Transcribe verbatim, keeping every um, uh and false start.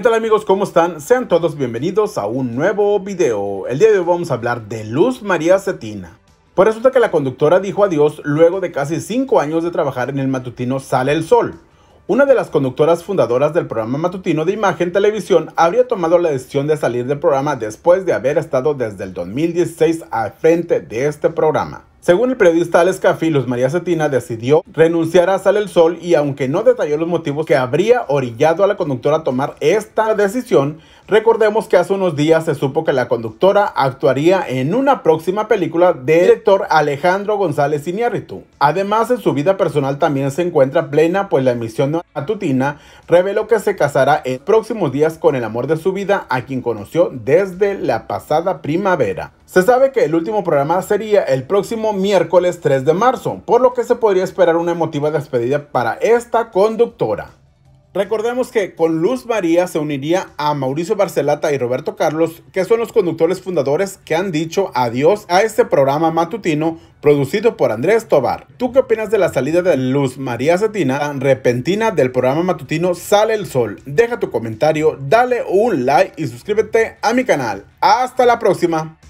¿Qué tal amigos? ¿Cómo están? Sean todos bienvenidos a un nuevo video. El día de hoy vamos a hablar de Luz María Cetina. Pues resulta que la conductora dijo adiós luego de casi cinco años de trabajar en el matutino Sale el Sol. Una de las conductoras fundadoras del programa matutino de Imagen Televisión habría tomado la decisión de salir del programa después de haber estado desde el dos mil dieciséis al frente de este programa. Según el periodista Alex Caffi, Luz María Cetina decidió renunciar a Sale el Sol y aunque no detalló los motivos que habría orillado a la conductora a tomar esta decisión, recordemos que hace unos días se supo que la conductora actuaría en una próxima película del director Alejandro González Iñárritu. Además, en su vida personal también se encuentra plena, pues la emisión matutina reveló que se casará en próximos días con el amor de su vida, a quien conoció desde la pasada primavera. Se sabe que el último programa sería el próximo miércoles tres de marzo, por lo que se podría esperar una emotiva despedida para esta conductora. Recordemos que con Luz María se uniría a Mauricio Barcelata y Roberto Carlos, que son los conductores fundadores que han dicho adiós a este programa matutino producido por Andrés Tobar. ¿Tú qué opinas de la salida de Luz María Cetina tan repentina del programa matutino Sale el Sol? Deja tu comentario, dale un like y suscríbete a mi canal. ¡Hasta la próxima!